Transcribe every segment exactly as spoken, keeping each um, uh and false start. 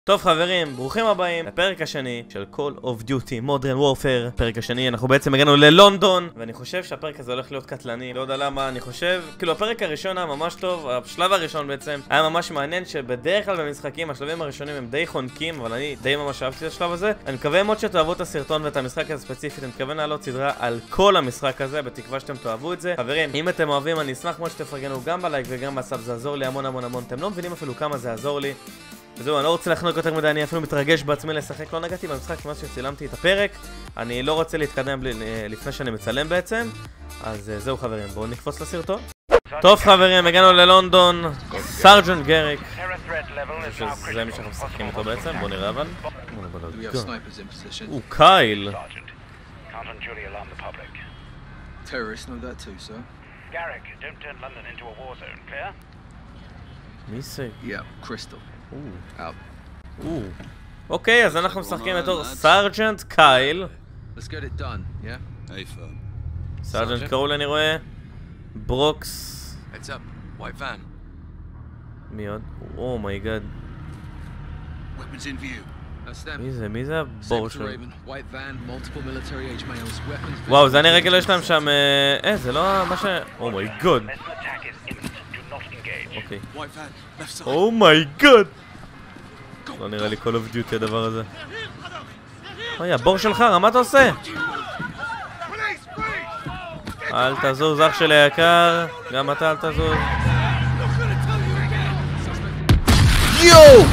טוב חברים, ברוכים הבאים לפרק השני של Call of Duty Modern Warfare. פרק השני, אנחנו בעצם הגענו ללונדון, ואני חושב שהפרק הזה הולך להיות קטלני. לא יודע למה, אני חושב, כאילו הפרק הראשון היה ממש טוב, השלב הראשון בעצם היה ממש מעניין, שבדרך כלל במשחקים השלבים הראשונים הם די חונקים, אבל אני די ממש אהבתי את השלב הזה. אני מקווה מאוד שתאהבו את הסרטון ואת המשחק הזה ספציפית. אני מתכוון לעלות סדרה על כל המשחק הזה, בתקווה שאתם תאהבו את זה. חברים, אם אתם אוהבים, אני אשמח מאוד שתפרגנו גם בלייק וגם בסאב, זה יעזור לי המון המון המון. אתם לא מבינים אפילו כמה זה יעזור לי. וזהו, אני לא רוצה לחנוק יותר מדי, אני אפילו מתרגש בעצמי לשחק. לא נגעתי במשחק מאז שצילמתי את הפרק. אני לא רוצה להתקדם בלי, לפני שאני מצלם בעצם. אז זהו חברים, בואו נקפוץ לסרטון. טוב חברים, הגענו ללונדון. סרג'נט גריק. זה מי שאנחנו משחקים איתו בעצם, בואו נראה אבל. הוא קייל. מי זה? אוקיי, אז אנחנו משחקים בתור סרג'נט קייל. סרג'נט קרול אני רואה. ברוקס. מי עוד? אומייגאד. מי זה? מי זה הבור שלו? וואו, זה אני רגע יש להם שם... אה, זה לא מה ש... אומייגאד. אוקיי. אומייגאד. לא נראה לי Call of Duty הדבר הזה. אוי, הבור שלך, מה אתה עושה? אל תזוז, אח שלי היקר. גם אתה אל תזוז. יואו!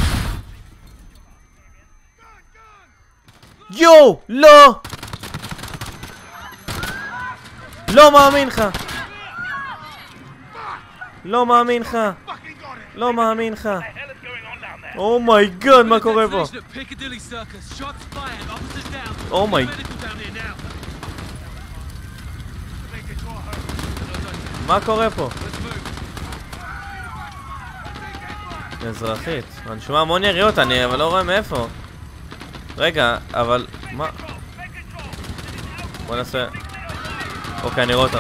יואו! לא! לא מאמין לך! לא מאמין לך! לא מאמין לך! אומייגאד, מה קורה פה? אומייגאד. מה קורה פה? אזרחית. אני שומע המון יריות, אני אבל לא רואה מאיפה. רגע, אבל... מה? בוא נעשה... אוקיי, אני רואה אותם.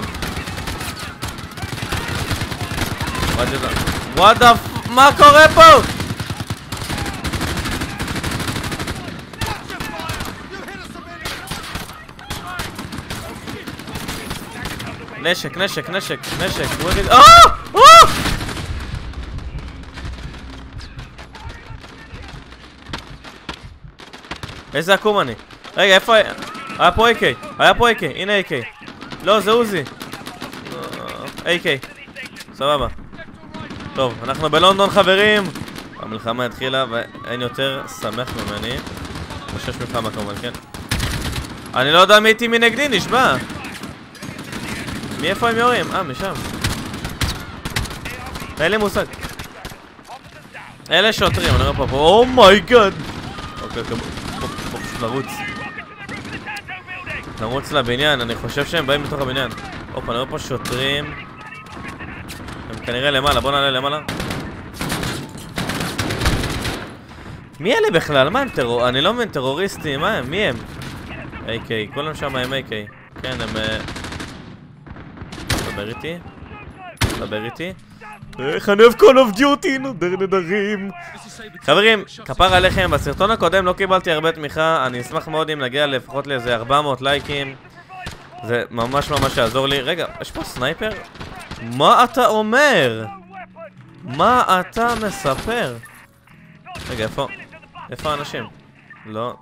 What the f... מה קורה פה? נשק, נשק, נשק, נשק. אה! אה! איזה עקום אני? רגע, איפה... היה פה איי קיי. היה פה איי קיי. הנה איי קיי. לא, זה עוזי. איי קיי. סבבה. טוב, אנחנו בלונדון חברים. המלחמה התחילה ואין יותר שמח ממני. חושש מלחמה כמובן, כן? אני לא יודע מי איתי מנגדי, נשבע. מי איפה הם יורים? אה, משם. אין לי מושג. אלה שוטרים, אני רואה פה פה. אומייגאד. אוקיי, אוקיי, בוא פשוט לרוץ. נרוץ לבניין, אני חושב שהם באים בתוך הבניין. אופה, אני רואה פה שוטרים. הם כנראה למעלה, בוא נעלה למעלה. מי אלה בכלל? מה הם טרור... אני לא מבין, טרוריסטים, מה הם? מי הם? איי קיי, כולם שם הם איי קיי. כן, הם... דבר איתי. דבר איתי. איך אני אוהב Call of Duty, נודר נדרים. חברים, כפר עליכם, בסרטון הקודם לא קיבלתי הרבה תמיכה. אני אשמח מאוד אם נגיע לפחות לאיזה ארבע מאות לייקים. זה ממש ממש יעזור לי. רגע, יש פה סנייפר? מה אתה אומר? מה אתה מספר? רגע, איפה? איפה האנשים? לא.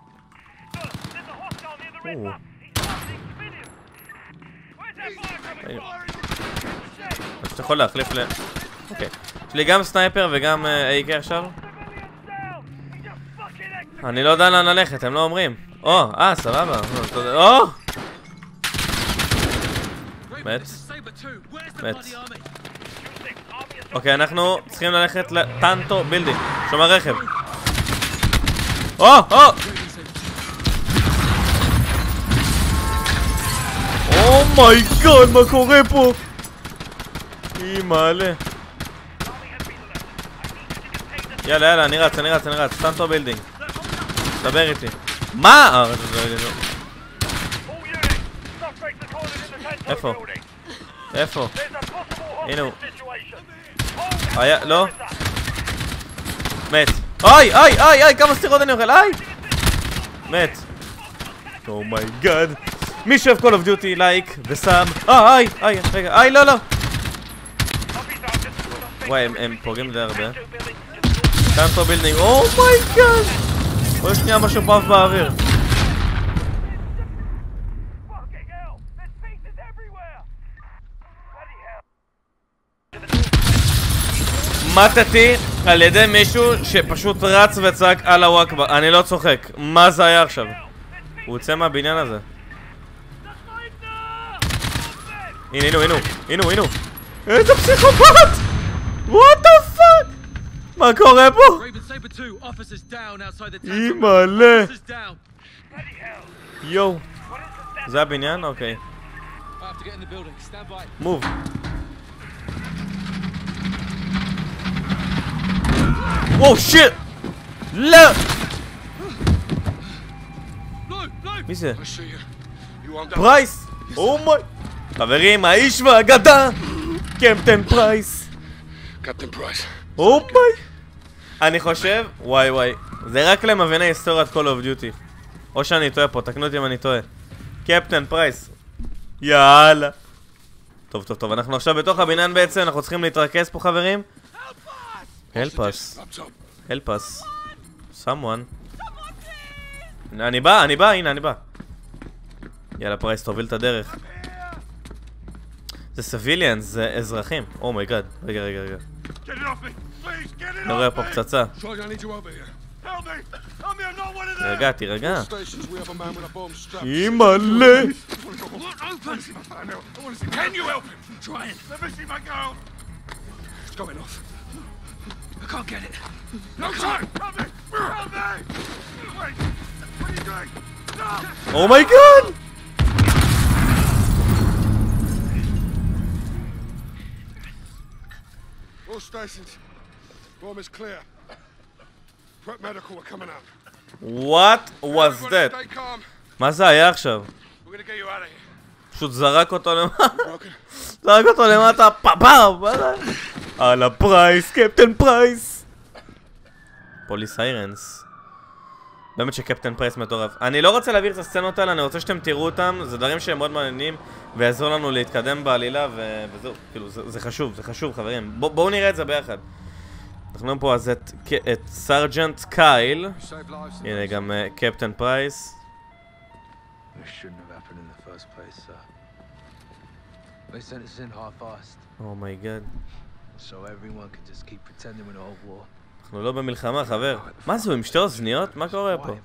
אתה יכול להחליף ל... אוקיי. יש לי גם סנייפר וגם איי קיי עכשיו. אני לא יודע לאן ללכת, הם לא אומרים. או, אה, סבבה. או! מת. מת. אוקיי, אנחנו צריכים ללכת לטנטו בילדינג. שומע רכב. או! או! אומייגאד, מה קורה פה? אי מעלה. יאללה, יאללה, אני רץ, אני רץ, אני רץ. טנטו בילדינג. דבר איתי. מה? איפה? איפה? הנה הוא. היה, לא? מת. איי, איי, איי, איי, כמה סטירות אני אוכל, איי! מת. אומייגאד. מי שאוהב Call of Duty, לייק וסאב. אה, איי, איי, רגע, איי, לא, לא. וואי, הם פוגעים די הרבה. קאנטו בילדינג, אומייגאד! עוד שנייה משהו פאף באוויר. מתתי על ידי מישהו שפשוט רץ וצעק אללהו אכבר. אני לא צוחק. מה זה היה עכשיו? הוא יוצא מהבניין הזה. הנה, הנה, הנה, הנה, הנה. איזה פסיכופת! What the fuck? מה קורה פה? אימא'לה. יואו. זה הבניין? אוקיי. מוב. וואו, שיט! לא! מי זה? פרייס! אומי! חברים, האיש והאגדה! קפטן פרייס! קפטן פרייס. אומי! אני חושב, וואי וואי, זה רק למביני היסטוריית Call of Duty. או שאני טועה פה, תקנו אותי אם אני טועה. קפטן פרייס. יאללה. טוב, טוב, טוב, אנחנו עכשיו בתוך הבניין בעצם, אנחנו צריכים להתרכז פה חברים. Help us. Help us. Someone. אני בא, אני בא, הנה, אני בא. יאללה, פרייס, תוביל את הדרך. זה סיביליאנס, זה אזרחים. אומייגאד. רגע, רגע, רגע. אני רואה פה פצצה. רגע, תירגע. אימא'לה. I can't get it. No time! Help me! Help me! Wait! What are you doing? No! Oh my god! All stations. Bomb is clear. Prep medical are coming out. What was that? Stay calm. מה זה היה עכשיו? We're gonna get you out of here. פשוט זרק אותו למטה. זרק אותו למטה. פאפאו! מה זה? על הפרייס, קפטן פרייס. פוליס סיירנס. באמת שקפטן פרייס מטורף. אני לא רוצה להעביר את הסצנות האלה, אני רוצה שאתם תראו אותם. זה דברים שהם מאוד מעניינים ויעזור לנו להתקדם בעלילה ו... וזהו, כאילו, זה, זה חשוב, זה חשוב חברים. בוא, בואו נראה את זה ביחד. אנחנו רואים פה אז את, את סרג'נט קייל. הנה גם uh, קפטן פרייס. אומייגאד. אנחנו לא במלחמה, חבר. מה זה, הוא עם שתי אוזניות? מה קורה פה?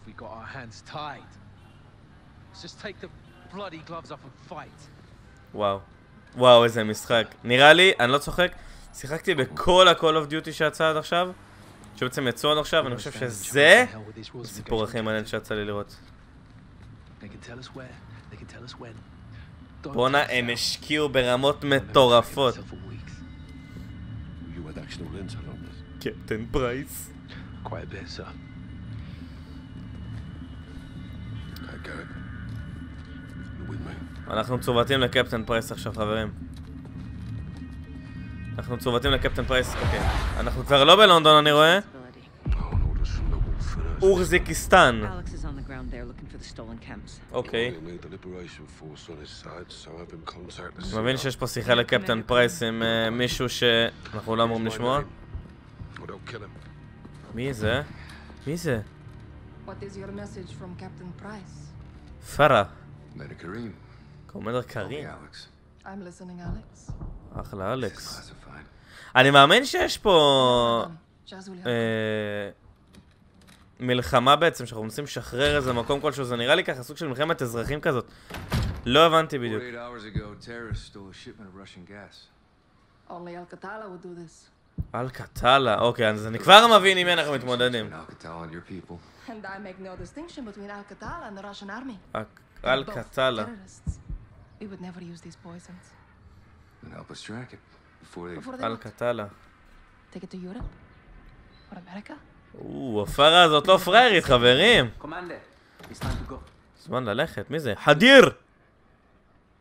וואו. וואו, איזה משחק. נראה לי, אני לא צוחק, שיחקתי בכל ה-Call of Duty שיצא עד עכשיו, שבעצם יצאו עד עכשיו, אני חושב שזה סיפור הכי מעניין שיצא לי לראות. בונה, הם השקיעו ברמות מטורפות. קפטן פרייס. אנחנו צובטים לקפטן פרייס עכשיו חברים. אנחנו צובטים לקפטן פרייס, אוקיי. אנחנו כבר לא בלונדון אני רואה. אורזיקיסטן. אוקיי. אני מבין שיש פה שיחה לקפטן פרייס עם מישהו שאנחנו לא אמורים לשמוע. מי זה? מי זה? פרה. קומנדר קרים. אחלה אלכס. אני מאמין שיש פה מלחמה בעצם, שאנחנו מנסים לשחרר איזה מקום כלשהו, זה נראה לי ככה סוג של מלחמת אזרחים כזאת. לא הבנתי בדיוק. אלקטאלה, אוקיי, אז אני כבר מבין עם אנחנו מתמודדים. אלקטאלה. אלקטאלה. או, הפרה הזאת לא פריירית, חברים. זמן ללכת, מי זה? חדיר!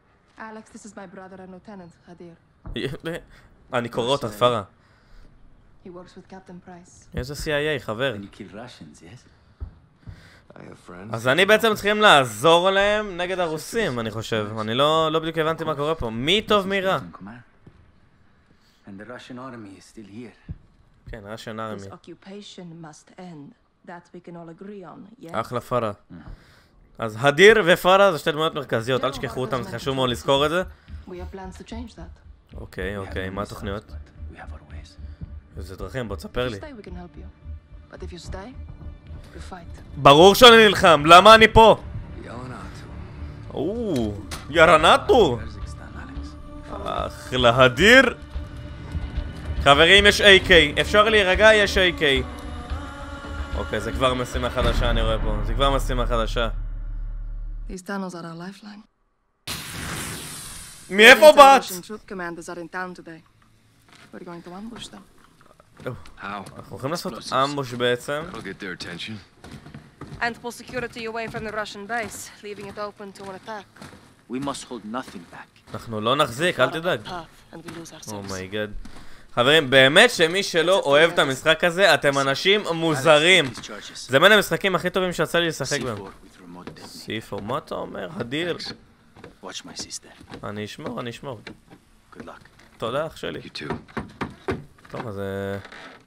אני קורא אותך, פרה. He works with Captain Price. איזה סי איי איי, חבר. And you kill Russians, yes? I have friends. אז אני בעצם צריכים לעזור להם נגד הרוסים, אני חושב. אני לא לא בדיוק הבנתי מה קורה פה. מי טוב מי רע? And the Russian army is still here. כן, Russian This army. occupation must end. That we can all agree on, yes? אחלה פרה. אז הדיר ופרה זה שתי דמויות מרכזיות, אל תשכחו אותם, זה חשוב מאוד לזכור את זה. We have plans to change that. אוקיי, אוקיי, מה התוכניות? We have our ways. איזה דרכים, בוא תספר If you לי. stay, we can help you. But if you stay, you fight. ברור שאני נלחם, למה אני פה? Yelling או, ירנטו! Kazakhstan, Alex. אחלה הדיר. חברים, יש איי קיי, אפשר להירגע, יש איי קיי. אוקיי, זה כבר משימה חדשה, אני רואה פה. זה כבר משימה חדשה. These tunnels are our lifeline. מאיפה באת? Russian troop commanders are in town today. We're going to ambush them. How? אנחנו הולכים לעשות אמבוש בעצם. That'll get their attention. And pull security away from the Russian base, leaving it open to an attack. We must hold nothing back. אנחנו לא נחזיק, אל תדאג. Path, and we lose ourselves. אומייגד. חברים, באמת שמי שלא אוהב את המשחק הזה, אתם אנשים מוזרים. These charges. זה בין המשחקים הכי טובים שיצא לי לשחק C בהם. four with remote detonation. סי פור, מה אתה אומר? הדיר. Watch my sister. אני אשמור, אני אשמור. Good luck. תודה, אח שלי. You too. טוב, אז... אה,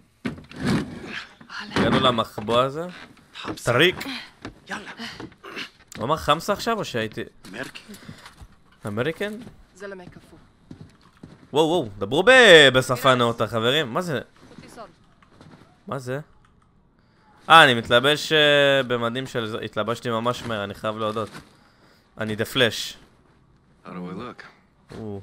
הגענו למחבוא הזה. טריק. Yalla. הוא אמר חמסה עכשיו או שהייתי... American. אמריקן? Zelemek kafu. וואו וואו, דברו ב- בשפה נאותה חברים. מה זה? Put מה זה? אה, אני מתלבש אה, במדים של... זה- התלבשתי ממש מהר, אני חייב להודות. אני דה פלאש. How do I look? או,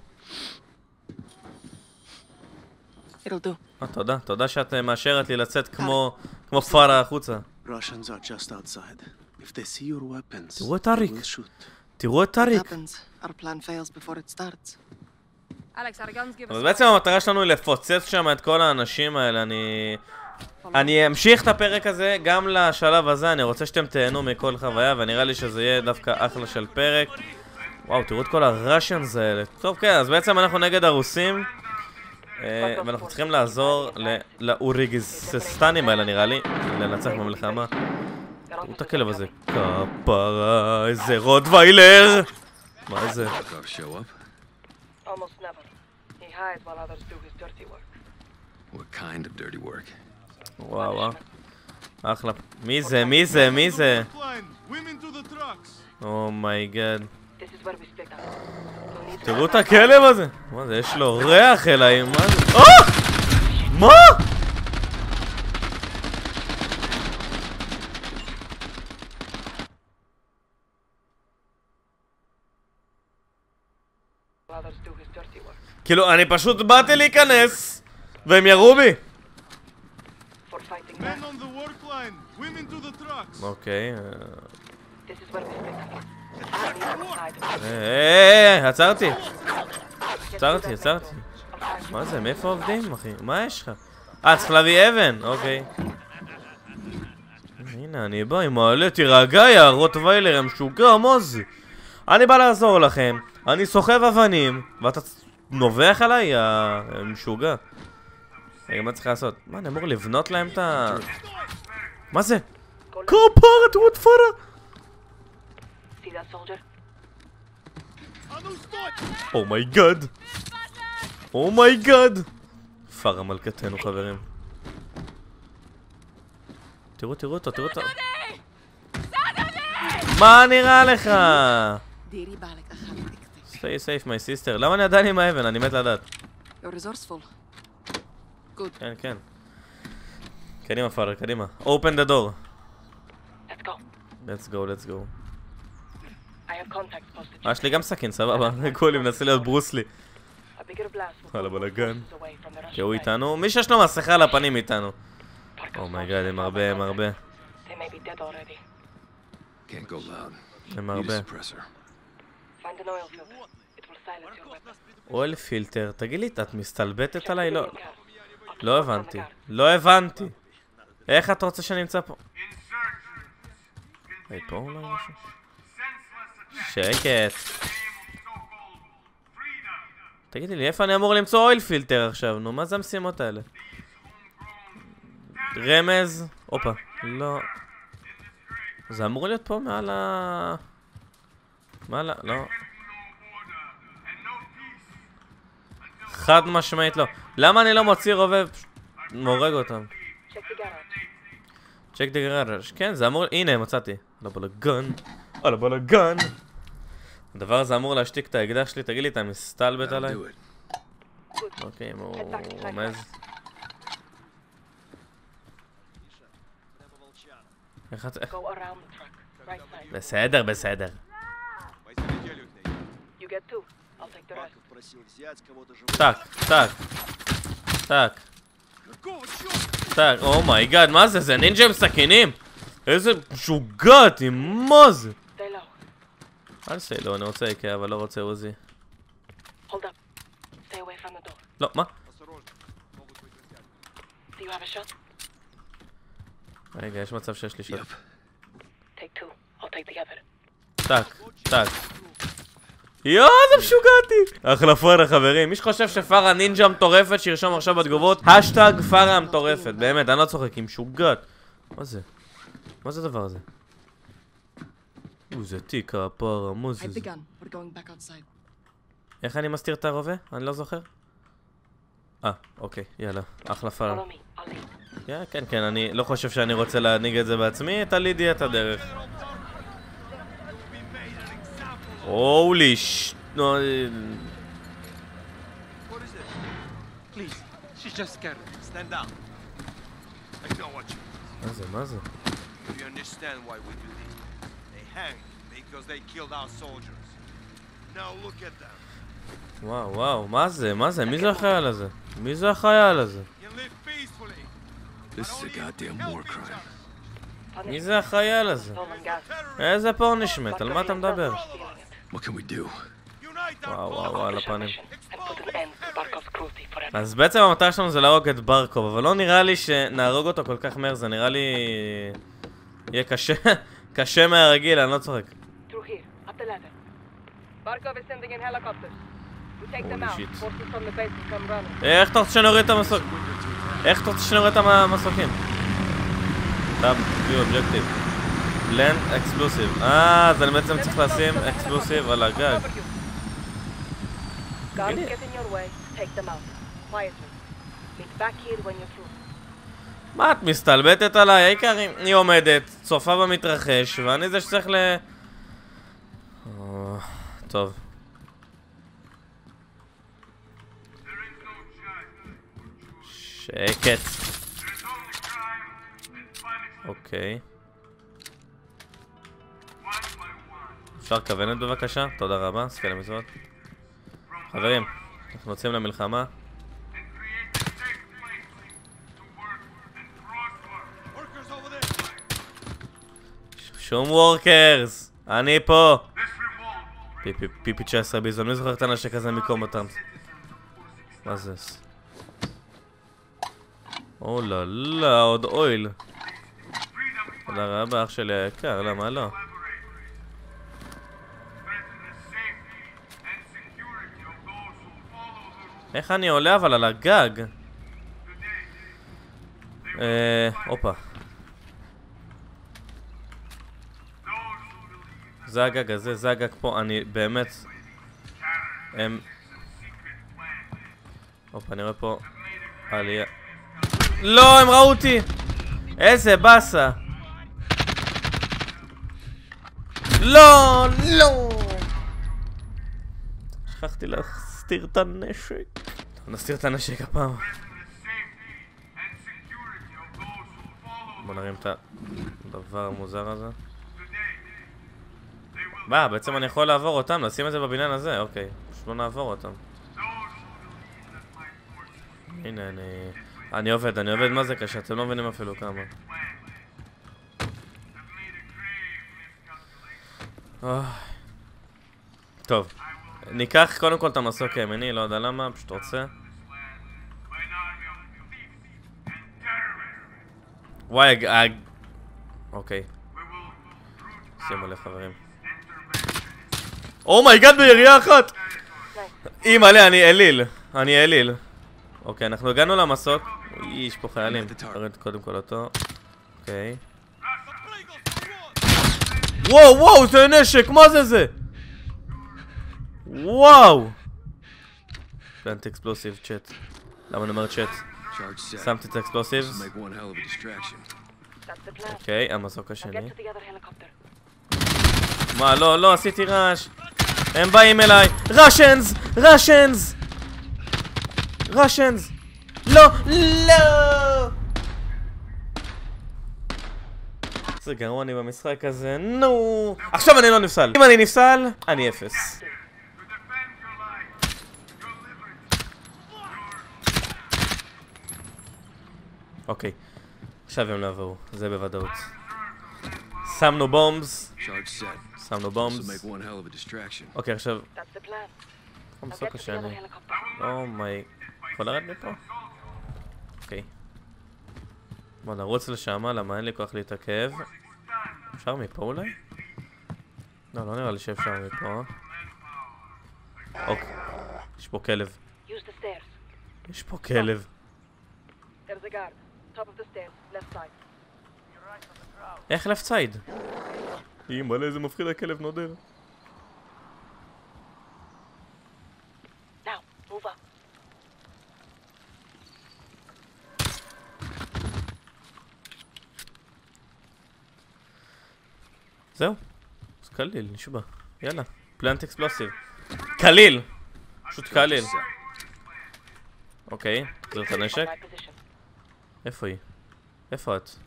It'll do. אה, תודה, תודה שאת אה, מאשרת לי לצאת כמו... כמו פרה החוצה. Russians are just outside. If they see your weapons, תראו את they טאריק. will shoot. תראו את What טאריק. happens? Our plan fails before it starts. Alex, our guns give אבל us... בעצם המטרה שלנו היא לפוצץ שם את כל האנשים האלה, אני... אני אמשיך את הפרק הזה גם לשלב הזה, אני רוצה שאתם תהנו מכל חוויה, ונראה לי שזה יהיה דווקא אחלה של פרק. וואו, תראו את כל הראשיאנס האלה. טוב, כן, אז בעצם אנחנו נגד הרוסים, אה, ואנחנו צריכים לעזור ל- לאוריגיסטנים האלה, נראה לי, לנצח במלחמה. תראו את הכלב הזה. כפרה, איזה רוטוויילר! מה זה? Barkov show up? Almost never. He hides while others do his dirty work. What kind of dirty work? וואו, וואו. אחלה. מי זה? מי זה? מי זה? אומייגד. This is where we split up. You'll need תראו את הכלב הזה! מה זה? יש לו ריח אליי, מה זה? אה! מה? while others do his dirty work. כאילו, אני פשוט באתי להיכנס, והם ירו בי. For fighting back. אוקיי. אה, This is where we split up. I need on the side. אה, אה, עצרתי. עצרתי, עצרתי. מה זה? מאיפה עובדים, אחי? מה יש לך? אה, צריך להביא אבן, אוקיי. הנה, אני בא עם מעלה, תירגע, יא רוטוויילר, המשוגע, מה זה? אני בא לעזור לכם, אני סוחב אבנים, ואתה נובח עליי, יא משוגע. רגע, מה צריך לעשות? מה, אני אמור לבנות להם את ה... מה זה? כפרה, תראו את פרה! See that soldier? אומייגאד! אומייגאד! פרה מלכתנו, חברים. תראו, תראו אותו, תראו אותו. מה נראה לך? Diri balek achat ikte. Stay safe, my sister. למה אני עדיין עם האבן? אני מת לדעת. You're resourceful. Good. כן, כן. קדימה, פאדר, קדימה. Open the door. Let's go. Let's go, let's go. I have contacts posted. אה, יש לי גם סכין, סבבה. קולי, מנסה להיות ברוסלי. A bigger blast will על pull הבלגן. forces away from the Russian כי הוא base. איתנו. מי שיש לו מסכה על הפנים איתנו. Barkov's אומייגאד, soldiers הם have הרבה, הם our הרבה. contacts. They may be dead already. Can't go loud. הם Need a הרבה. suppressor. Find an oil filter. It will silence your weapon. אויל פילטר. תגיד לי, את מסתלבטת עליי? לא. לא הבנתי. לא הבנתי. איך אתה רוצה שאני אמצא פה? היי, פה אולי משהו? שקט. תגידי לי, איפה אני אמור למצוא אויל פילטר עכשיו? נו, מה זה המשימות האלה? רמז. הופה, לא. זה אמור להיות פה מעל ה... מעל ה... לא. חד משמעית לא. למה אני לא מוציא רובה? מורג אותם. צ'ק דה גראז'. כן, זה אמור... הנה, מצאתי. על הבלגן. על הבלגן. הדבר הזה אמור להשתיק את האקדח שלי. תגיד לי, אתה מסתלבט עליי? אוקיי, הוא רומז. איך את... בסדר, בסדר. טק, טק. טק. טק, אומייגאד, מה זה? זה נינג'ה עם סכינים? איזה משוגעת, מה זה? אל סי, לא, אני רוצה איקאה, אבל לא רוצה עוזי. לא, מה? רגע, יש מצב שיש לי שוט. טק, טק. יואו, זה משוגעתי. החלפון החברים, מי שחושב שפארה נינג'ה מטורפת שירשום עכשיו בתגובות השטג פארה מטורפת. באמת, אני לא צוחק, היא משוגעת. מה זה? מה זה הדבר הזה? זה תיק הפרה, מה זה זה? איך אני מסתיר את הרובה? אני לא זוכר. אה, אוקיי, יאללה, החלפה. כן, כן, כן, אני לא חושב שאני רוצה להנהיג את זה בעצמי, את הלידי את הדרך. הולי ש... מה זה, מה זה? וואו, וואו, מה זה, מה זה? מי זה החייל הזה? מי זה החייל הזה? מי זה החייל הזה? איזה פורנישמנט, על מה אתה מדבר? וואו, וואו, וואו, על הפנים. אז בעצם המטרה שלנו זה להרוג את ברקוב, אבל לא נראה לי שנהרוג אותו כל כך מהר, זה נראה לי... יהיה קשה, קשה מהרגיל, אני לא צוחק. איך אתה רוצה שנוריד את המסוק? איך אתה רוצה שנוריד את המסוקים? טאב, view objective. Land explosive. אה, אז אני בעצם צריך לשים explosive על הגג. מה את מסתלבטת עליי? העיקר היא עומדת, צופה במתרחש, ואני זה שצריך ל... טוב. שקט. אוקיי. אפשר כוונת בבקשה? תודה רבה, ספילה מצוות. חברים, אנחנו יוצאים למלחמה. שום וורקרס! אני פה! פיפי תשע עשרה ביזון, מי זוכר את הנשק הזה מקום אותם? מה זה? אולה לא, עוד אויל. תודה רבה, אח שלי היקר, למה לא? איך אני עולה אבל על הגג? אה, הופה. זה הגג הזה, זה הגג פה, אני באמת... הם... הופה, אני רואה פה עלייה. לא, הם ראו אותי! איזה בסה! לא, לא! שכחתי להסתיר את הנשק. נסתיר את הנשק הפעם. בוא נרים את הדבר המוזר הזה. מה, בעצם אני יכול לעבור אותם, נשים את זה בבניין הזה, אוקיי. פשוט לא נעבור אותם. הנה, אני... אני עובד, אני עובד, מה זה קשה? אתם לא מבינים אפילו כמה. טוב. ניקח קודם כל את המסוק הימני, לא יודע למה, פשוט רוצה. וואי, אג... אוקיי. שימו לב חברים. אומייגאד, בירייה אחת! אימא'לה, אני אליל. אני אליל. אוקיי, אנחנו הגענו למסוק. אוי, יש פה חיילים. נרד קודם כל אותו. אוקיי. וואו, וואו, זה נשק, מה זה זה? וואו. פלנט אקספלוסיב, צ'אט. למה אני אומר צ'אט? שמתי את האקספלוסיבס. אוקיי, המסוק השני. מה, לא, לא, עשיתי רעש. הם באים אליי. ראשנס! ראשנס! ראשנס! לא! לא! זה גרוע אני במשחק הזה, נו! עכשיו אני לא נפסל. אם אני נפסל, אני אפס. אוקיי, עכשיו הם לא עברו, זה בוודאות. שמנו בומבס. שמנו בומבס. אוקיי, עכשיו... המסוק השני. אומי... יכול לרד מפה? אוקיי. בוא נרוץ לשם, למה אין לי כוח להתעכב. אפשר מפה אולי? לא, לא נראה לי שאפשר מפה. אוקיי. יש פה כלב. יש פה כלב. איך left side? היא מלא איזה מפחיד הכלב נודר. זהו. אז קליל, נשבע. יאללה. פלנט אקספלוסיב. קליל! פשוט קליל. אוקיי, תחזיר את הנשק. איפה היא? איפה את?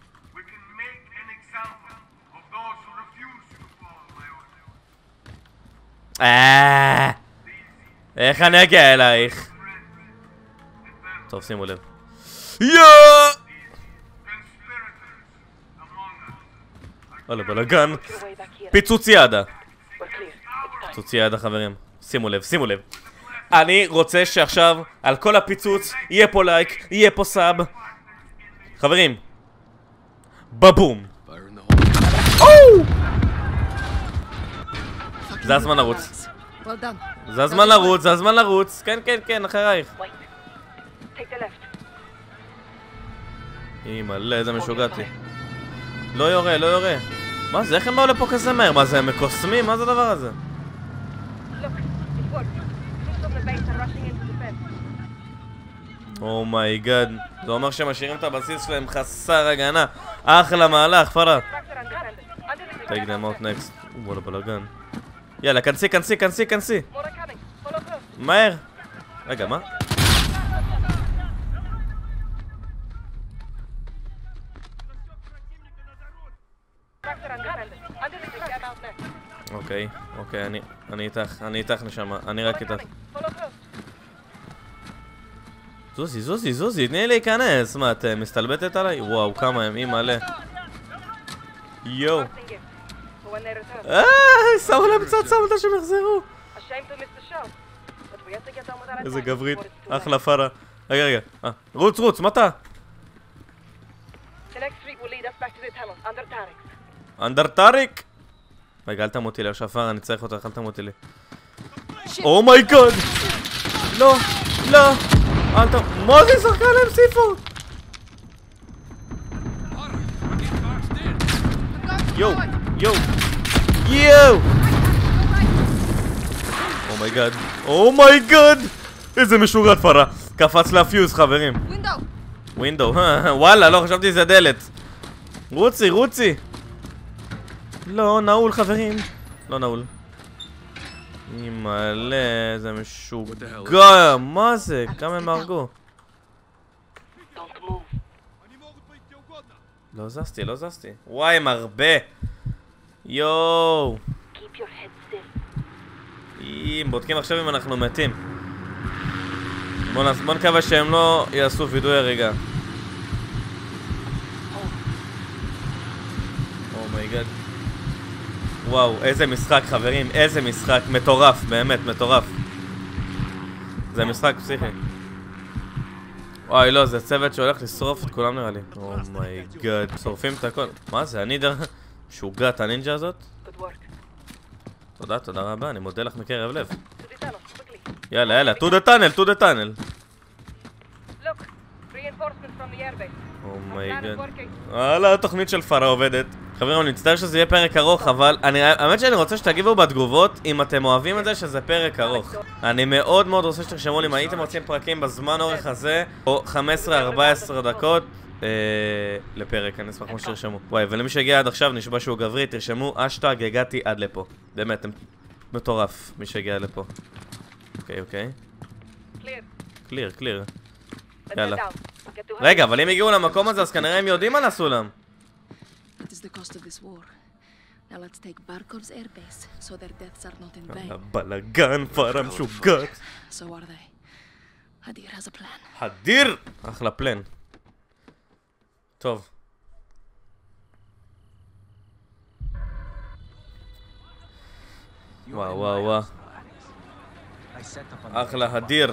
אה, איך אני אגיע אלייך? טוב, שימו לב. יואו! וואלה, בלגן. פיצוץ ידה. פיצוץ ידה, חברים. שימו לב, שימו לב. אני רוצה שעכשיו על כל הפיצוץ יהיה פה לייק, יהיה פה סאב. חברים, בבום. זה הזמן לרוץ. זה הזמן לרוץ, זה הזמן לרוץ. כן, כן, כן, אחרייך. היא מלא, איזה משוגעתי. לא יורה, לא יורה. מה זה? איך הם באו לפה כזה מהר? מה זה, הם מקוסמים? מה זה הדבר הזה? אומייגאד. זה אומר שהם משאירים את הבסיס שלהם חסר הגנה. אחלה מהלך, פרה. take them out next. וואלה בלגן. יאללה, כנסי, כנסי, כנסי, כנסי. מהר. רגע, מה? אוקיי, אוקיי, אני, אני איתך, אני איתך נשמה, אני רק איתך. זוזי, זוזי, זוזי, תני לי להיכנס. מה, את מסתלבטת עליי? וואו, כמה הם, אימא מלא. יואו. אה, שמו להם פצצה מתי שהם יחזרו. איזה גברית, אחלה פרה. רגע, רגע, אה, רוץ, רוץ, מתה? אנדר טאריק? רגע, אל תמותי לי, השפר, אני צריך אותך, אל תמותי לי. אומייגאד! לא, לא, אל ת... מה זה שחקה להם סיפור? יואו, יואו, יואו! אומייגאד, אומייגאד! איזה משוגעת פרה. קפץ להפיוז, חברים. ווינדו, וואלה, לא חשבתי שזה דלת. רוצי, רוצי. לא, נעול, חברים. לא נעול. מלא, איזה משוגע. מה זה? כמה הם הרגו? לא זזתי, לא זזתי. וואי, הם הרבה. יואו. הם בודקים עכשיו אם אנחנו מתים. בוא נקווה שהם לא יעשו וידוי הריגה. אומייגאד. וואו, איזה משחק חברים, איזה משחק, מטורף, באמת, מטורף. זה משחק פסיכי. וואי לא, זה צוות שהולך לשרוף את כולם נראה לי. אומייגאד, שורפים את הכל. מה זה, אני דר... משוגעת הנינג'ה הזאת? תודה, תודה רבה, אני מודה לך מקרב לב. יאללה, יאללה, to the tunnel, to the tunnel. from the airbase. אומייגד. וואלה, התוכנית של פארה עובדת. חברים, אני מצטער שזה יהיה פרק ארוך, אבל אני, האמת שאני רוצה שתגיבו בתגובות אם אתם אוהבים את זה שזה פרק ארוך. אני מאוד מאוד רוצה שתרשמו לי אם הייתם רוצים פרקים בזמן אורך הזה, או חמש עשרה ארבע עשרה דקות אה, לפרק, אני אשמח כמו שתרשמו. וואי, ולמי שהגיע עד עכשיו, נשבע שהוא גברי, תרשמו אשטג, הגעתי עד לפה. באמת, מטורף, מי שהגיע עד לפה. אוקיי, אוקיי. קליר, קליר. יאללה. רגע, אבל אם הגיעו למקום הזה, אז כנראה הם יודעים מה לסולם. What is the cost of this war? Now let's take Barkov's airbase, so their deaths are not in vain. בלגן, פארה משוגעת. So are they. Hadir has a plan. הדיר! אחלה פלן. טוב. וואו, וואו, וואו. אחלה, הדיר.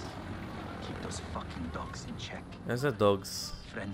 איזה דוגס?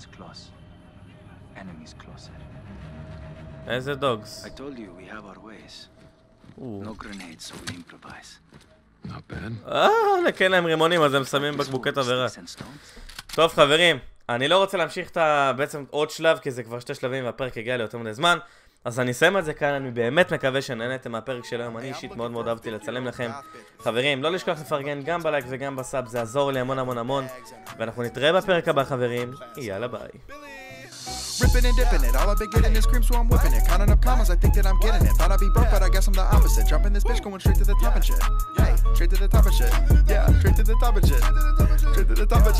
איזה דוגס? I told you we have our ways. No grenades, so we improvise. Not bad. אה, לכן להם רימונים, אז הם שמים בקבוקי תבערה. טוב חברים, אני לא רוצה להמשיך את ה... בעצם עוד שלב, כי זה כבר שתי שלבים והפרק הגיע ליותר מדי זמן. אז אני אסיים את זה כאן, אני באמת מקווה שנהנתם מהפרק של היום, אני אישית מאוד מאוד אהבתי לצלם לכם. חברים, לא לשכוח לפרגן גם בלייק וגם בסאב, זה יעזור לי המון המון המון. ואנחנו נתראה בפרק הבא חברים, יאללה ביי. Ripping and dipping it, all I've been getting is cream, so I'm whipping it. Counting up commas, I think that I'm getting it. Thought I'd be broke, but I guess I'm the opposite. Jumping this bitch, going straight to the top and shit. Hey, straight to the top and shit. Yeah, straight to the top and shit. Straight to the top and shit.